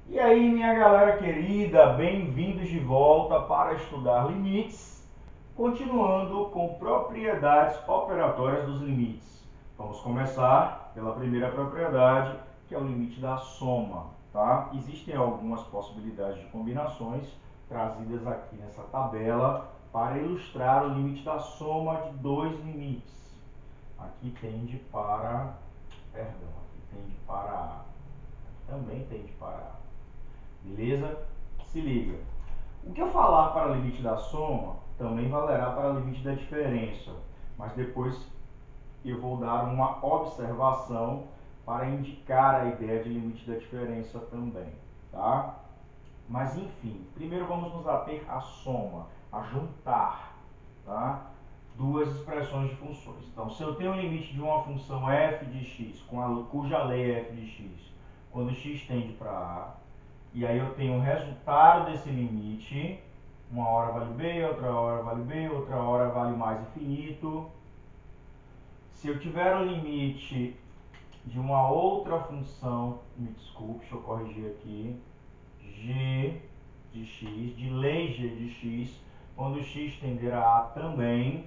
E aí, minha galera querida, bem-vindos de volta para estudar limites, continuando com propriedades operatórias dos limites. Vamos começar pela primeira propriedade, que é o limite da soma, tá? Existem algumas possibilidades de combinações trazidas aqui nessa tabela para ilustrar o limite da soma de dois limites. Aqui tende para, aqui tende para A, aqui também tende para A. Beleza? Se liga. O que eu falar para o limite da soma também valerá para o limite da diferença, mas depois eu vou dar uma observação para indicar a ideia de limite da diferença também, tá? Mas enfim, primeiro vamos nos ater à soma, a juntar, tá? Duas expressões de funções. Então, se eu tenho um limite de uma função f de x, cuja lei é f de x, quando x tende para A, e aí eu tenho o resultado desse limite, uma hora vale b, outra hora vale b, outra hora vale mais infinito. Se eu tiver o limite de uma outra função, me desculpe, deixa eu corrigir aqui, g de x, de lei g de x, quando x tender a A também,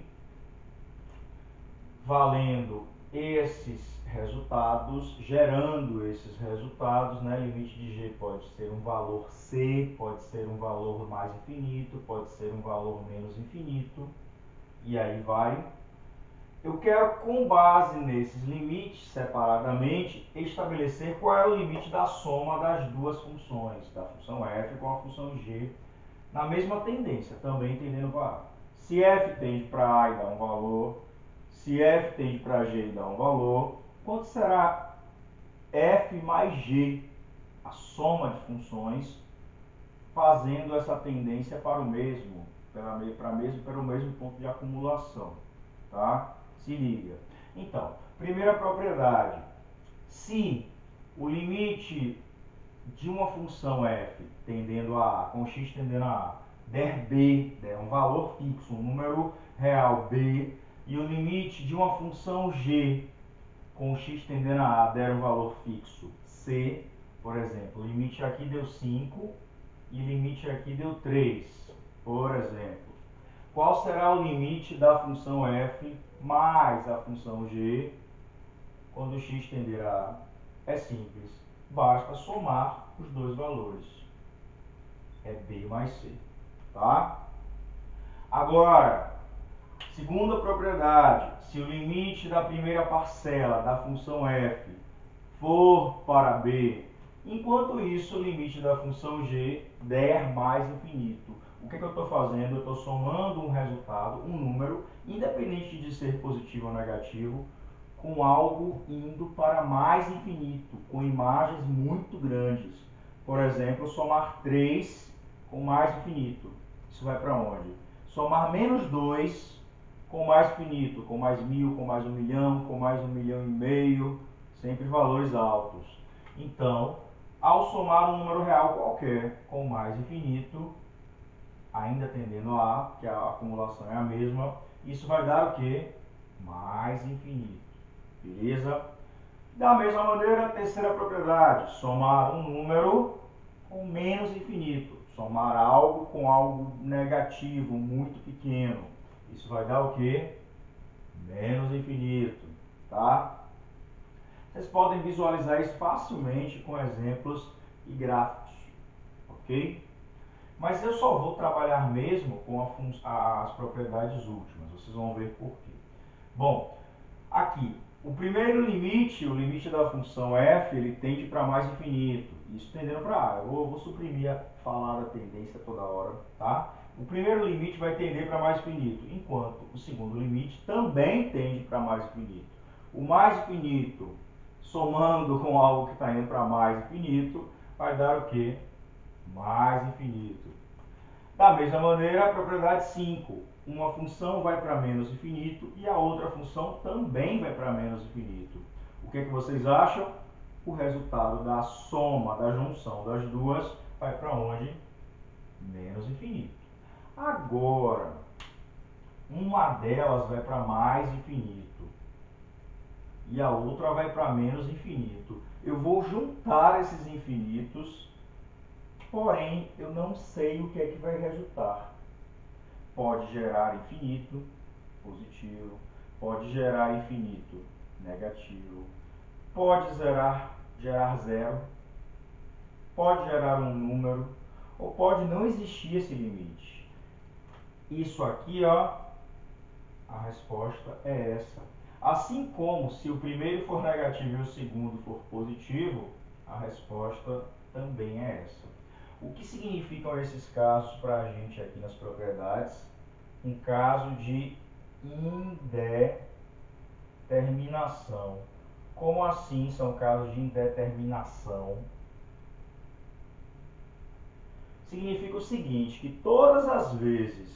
valendo esses resultados, gerando esses resultados, né? Limite de g pode ser um valor c, pode ser um valor mais infinito, pode ser um valor menos infinito, e aí vai. Eu quero, com base nesses limites, separadamente, estabelecer qual é o limite da soma das duas funções, da função f com a função g, na mesma tendência, também tendendo para A. Se f tende para A e dá um valor, se f tende para g e dá um valor, quanto será f mais g, a soma de funções, fazendo essa tendência para o mesmo, pelo mesmo ponto de acumulação, tá? Se liga. Então, primeira propriedade, se o limite de uma função f tendendo a A, com x tendendo a A, der b, der um valor fixo, um número real b, e o limite de uma função g com x tendendo a A der um valor fixo c, por exemplo, o limite aqui deu 5 e o limite aqui deu 3, por exemplo. Qual será o limite da função f mais a função g quando x tender a A? É simples, basta somar os dois valores. É b mais c, tá? Agora, segunda propriedade, se o limite da primeira parcela da função f for para b, enquanto isso o limite da função g der mais infinito. O que eu estou fazendo? Eu estou somando um resultado, um número, independente de ser positivo ou negativo, com algo indo para mais infinito, com imagens muito grandes. Por exemplo, somar 3 com mais infinito. Isso vai para onde? Somar menos 2 com mais infinito, com mais 1000, com mais 1 milhão, com mais 1,5 milhão, sempre valores altos. Então, ao somar um número real qualquer com mais infinito, ainda tendendo a A, que a acumulação é a mesma, isso vai dar o quê? Mais infinito. Beleza? Da mesma maneira, a terceira propriedade, somar um número com menos infinito. Somar algo com algo negativo, muito pequeno. Isso vai dar o quê? Menos infinito, tá? Vocês podem visualizar isso facilmente com exemplos e gráficos, ok? Mas eu só vou trabalhar mesmo com as propriedades últimas, vocês vão ver por quê. Bom, aqui, o primeiro limite, o limite da função f, ele tende para mais infinito, isso tendendo para A. Eu vou suprimir falar da tendência toda hora, tá? O primeiro limite vai tender para mais infinito, enquanto o segundo limite também tende para mais infinito. O mais infinito, somando com algo que está indo para mais infinito, vai dar o quê? Mais infinito. Da mesma maneira, a propriedade 5. Uma função vai para menos infinito e a outra função também vai para menos infinito. O que vocês acham? O resultado da soma, da junção das duas, vai para onde? Menos infinito. Agora, uma delas vai para mais infinito e a outra vai para menos infinito. Eu vou juntar esses infinitos porém eu não sei o que é que vai resultar. Pode gerar infinito, positivo, pode gerar infinito, negativo, pode gerar zero, pode gerar um número, ou pode não existir esse limite. Isso aqui, ó, a resposta é essa. Assim como se o primeiro for negativo e o segundo for positivo, a resposta também é essa. O que significam esses casos para a gente aqui nas propriedades? Um caso de indeterminação. Como assim são casos de indeterminação? Significa o seguinte, que todas as vezes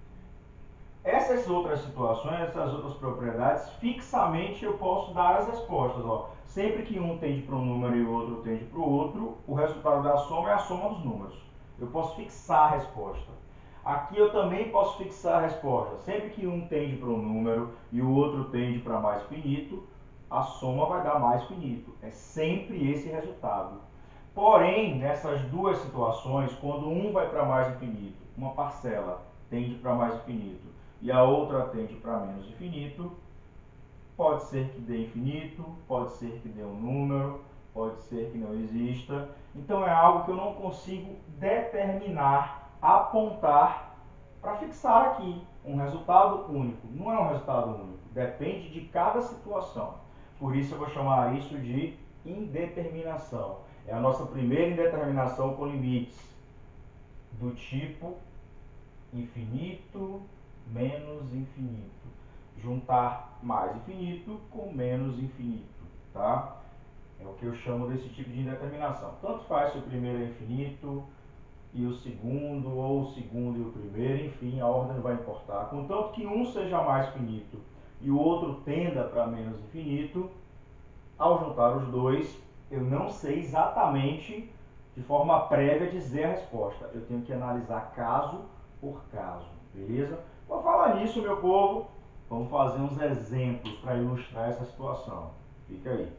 essas outras situações, essas outras propriedades, fixamente eu posso dar as respostas. Ó. Sempre que um tende para um número e o outro tende para o outro, o resultado da soma é a soma dos números. Eu posso fixar a resposta. Aqui eu também posso fixar a resposta. Sempre que um tende para um número e o outro tende para mais finito, a soma vai dar mais finito. É sempre esse resultado. Porém, nessas duas situações, quando um vai para mais infinito, uma parcela tende para mais infinito, e a outra tende para menos infinito, pode ser que dê infinito, pode ser que dê um número, pode ser que não exista. Então é algo que eu não consigo determinar, apontar para fixar aqui um resultado único. Não é um resultado único, depende de cada situação. Por isso eu vou chamar isso de indeterminação. É a nossa primeira indeterminação com limites do tipo infinito menos infinito. Juntar mais infinito com menos infinito, tá? É o que eu chamo desse tipo de indeterminação. Tanto faz se o primeiro é infinito e o segundo, ou o segundo e o primeiro, enfim, a ordem não vai importar. Contanto que um seja mais finito e o outro tenda para menos infinito, ao juntar os dois, eu não sei exatamente, de forma prévia, dizer a resposta. Eu tenho que analisar caso por caso, beleza? Vou falar nisso, meu povo. Vamos fazer uns exemplos para ilustrar essa situação. Fica aí.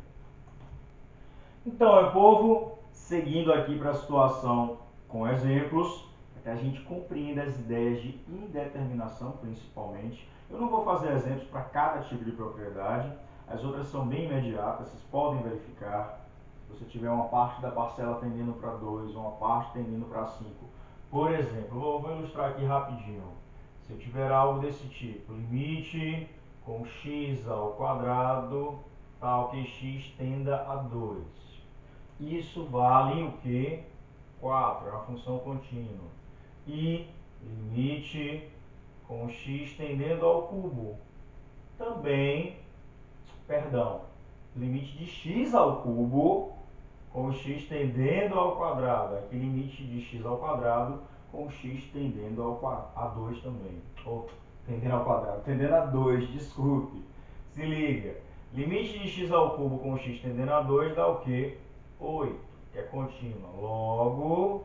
Então, meu povo, seguindo aqui para a situação com exemplos, para que a gente compreenda as ideias de indeterminação, principalmente. Eu não vou fazer exemplos para cada tipo de propriedade, as outras são bem imediatas, vocês podem verificar. Se você tiver uma parte da parcela tendendo para 2, uma parte tendendo para 5. Por exemplo, eu vou ilustrar aqui rapidinho. Se eu tiver algo desse tipo, limite com x ao quadrado, tal que x tenda a 2. Isso vale o que? 4, é uma função contínua. E limite com x tendendo ao cubo. Também, limite de x ao cubo com x tendendo ao quadrado. Aqui limite de x ao quadrado com x tendendo a 2 também. Ou tendendo ao quadrado, tendendo a 2, desculpe. Se liga. Limite de x ao cubo com x tendendo a 2 dá o quê? 8, que é contínua. Logo,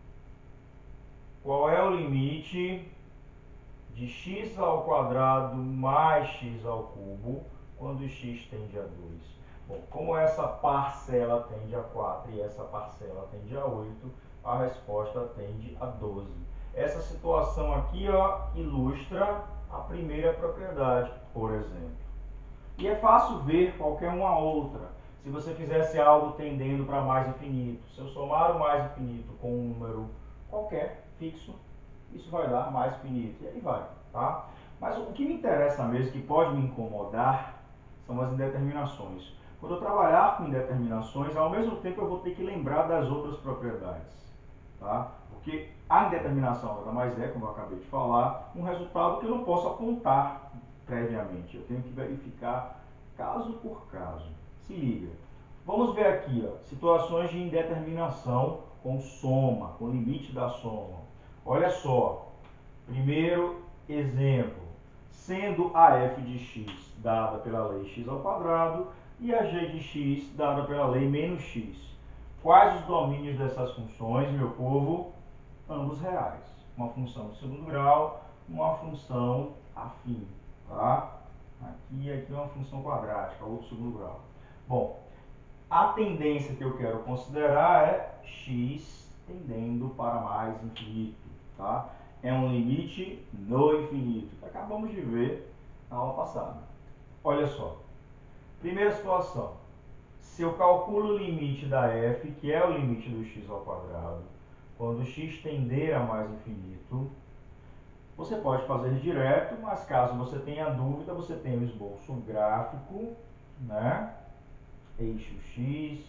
qual é o limite de x ao quadrado mais x ao cubo quando x tende a 2? Bom, como essa parcela tende a 4 e essa parcela tende a 8, a resposta tende a 12. Essa situação aqui, ó, ilustra a primeira propriedade, por exemplo. E é fácil ver qualquer uma outra. Se você fizesse algo tendendo para mais infinito, se eu somar o mais infinito com um número qualquer, fixo, isso vai dar mais infinito. E aí vai, tá? Mas o que me interessa mesmo, que pode me incomodar, são as indeterminações. Quando eu trabalhar com indeterminações, ao mesmo tempo eu vou ter que lembrar das outras propriedades, tá? Porque a indeterminação nada mais é, como eu acabei de falar, um resultado que eu não posso apontar previamente. Eu tenho que verificar caso por caso. Se liga. Vamos ver aqui, ó, situações de indeterminação com soma, com limite da soma. Olha só. Primeiro exemplo. Sendo a f de x dada pela lei x ao quadrado e a g de x dada pela lei menos x. Quais os domínios dessas funções, meu povo? Ambos reais. Uma função de segundo grau, uma função afim. Tá? Aqui e aqui uma função quadrática, outro segundo grau. Bom, a tendência que eu quero considerar é x tendendo para mais infinito, tá? É um limite no infinito, que acabamos de ver na aula passada. Olha só, primeira situação, se eu calculo o limite da f, que é o limite do x ao quadrado, quando x tender a mais infinito, você pode fazer direto, mas caso você tenha dúvida, você tem o esboço gráfico, né? Eixo x,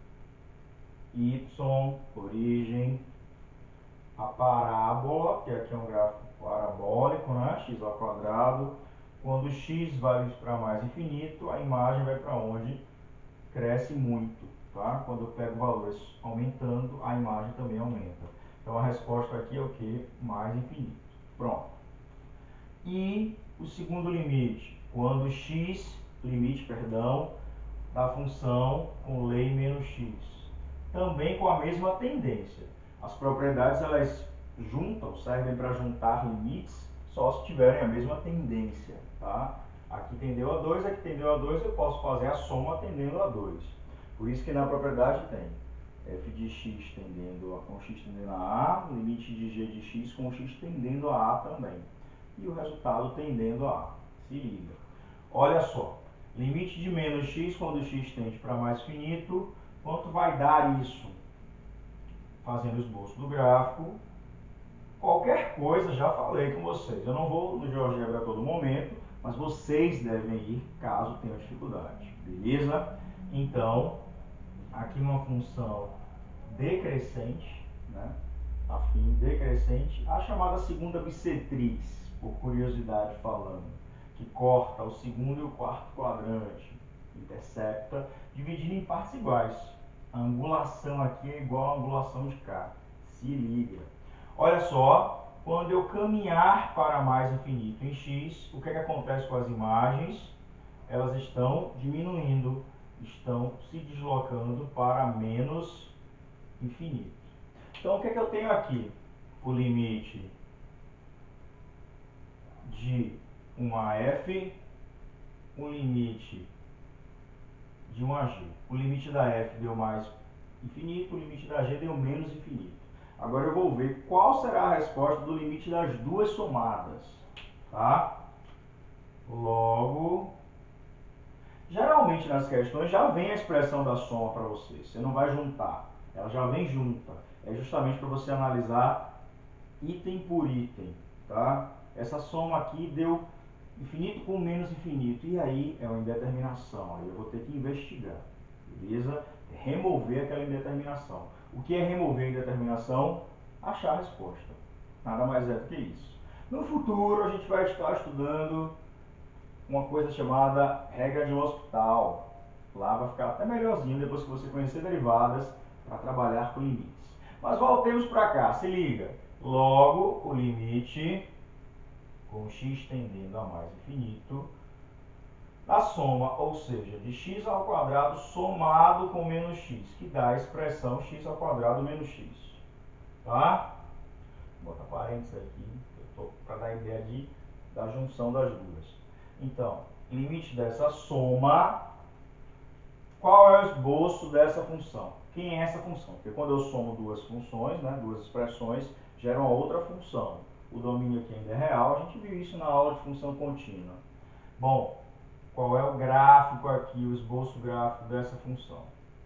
y, origem, a parábola, que aqui é um gráfico parabólico, né? X ao quadrado. Quando x vai para mais infinito, a imagem vai para onde cresce muito, tá? Quando eu pego valores aumentando, a imagem também aumenta. Então a resposta aqui é o que? Mais infinito. Pronto. E o segundo limite, quando x, limite, perdão, da função com lei menos x. Também com a mesma tendência. As propriedades, elas juntam, servem para juntar limites, só se tiverem a mesma tendência, tá? Aqui tendeu a 2, aqui tendeu a 2, eu posso fazer a soma tendendo a 2. Por isso que na propriedade tem f de x tendendo com x tendendo a A, limite de g de x com x tendendo a A também. E o resultado tendendo a A. Se liga. Olha só, limite de menos x quando x tende para mais infinito, quanto vai dar isso? Fazendo o esboço do gráfico. Qualquer coisa, já falei com vocês. Eu não vou no GeoGebra a todo momento, mas vocês devem ir caso tenham dificuldade. Beleza? Então, aqui uma função decrescente, né? Afim decrescente, a chamada segunda bissetriz, por curiosidade falando, que corta o segundo e o quarto quadrante, intersecta, dividindo em partes iguais. A angulação aqui é igual à angulação de cá. Se liga. Olha só, quando eu caminhar para mais infinito em x, o que acontece com as imagens? Elas estão diminuindo, estão se deslocando para menos infinito. Então, o que eu tenho aqui? O limite de 1 a f, o limite de 1 a g. O limite da f deu mais infinito, o limite da g deu menos infinito. Agora eu vou ver qual será a resposta do limite das duas somadas. Tá? Logo, geralmente nas questões já vem a expressão da soma para você. Você não vai juntar, ela já vem junta. É justamente para você analisar item por item. Tá? Essa soma aqui deu infinito com menos infinito. E aí é uma indeterminação. Aí eu vou ter que investigar. Beleza? Remover aquela indeterminação. O que é remover a indeterminação? Achar a resposta. Nada mais é do que isso. No futuro a gente vai estar estudando uma coisa chamada regra de L'Hospital. Lá vai ficar até melhorzinho depois que você conhecer derivadas para trabalhar com limites. Mas voltemos para cá. Se liga. Logo, o limite com x tendendo a mais infinito, a soma, ou seja, de x ao quadrado somado com menos x, que dá a expressão x ao quadrado menos x. Tá? Vou botar parênteses aqui, para dar a ideia da junção das duas. Então, limite dessa soma, qual é o esboço dessa função? Quem é essa função? Porque quando eu somo duas funções, né, duas expressões, gera uma outra função. O domínio aqui ainda é real, a gente viu isso na aula de função contínua. Bom, qual é o gráfico aqui, o esboço gráfico dessa função?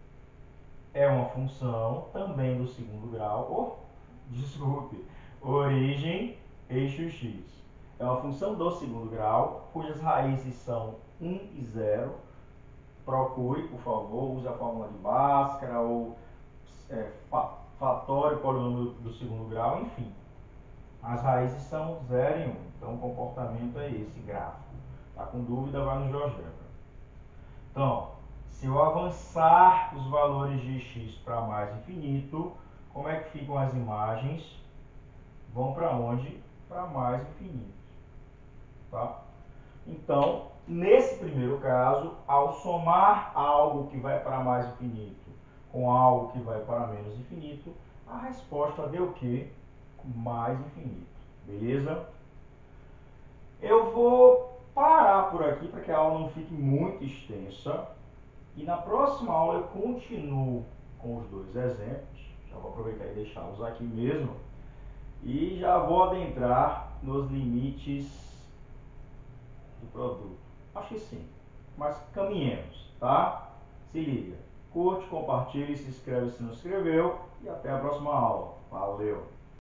É uma função também do segundo grau, desculpe, origem, eixo x. É uma função do segundo grau, cujas raízes são 1 e 0. Procure, por favor, use a fórmula de Bhaskara ou fatório, polinômio do segundo grau, enfim. As raízes são 0 e 1, então o comportamento é esse gráfico. Tá com dúvida, vai no GeoGebra. Então, se eu avançar os valores de x para mais infinito, como é que ficam as imagens? Vão para onde? Para mais infinito. Tá? Então, nesse primeiro caso, ao somar algo que vai para mais infinito com algo que vai para menos infinito, a resposta deu o quê? Mais infinito. Beleza? Eu vou parar por aqui para que a aula não fique muito extensa. E na próxima aula eu continuo com os dois exemplos. Já vou aproveitar e deixá-los aqui mesmo. E já vou adentrar nos limites do produto. Acho que sim, mas caminhemos, tá? Se liga. Curte, compartilhe, se inscreve se não se inscreveu e até a próxima aula. Valeu!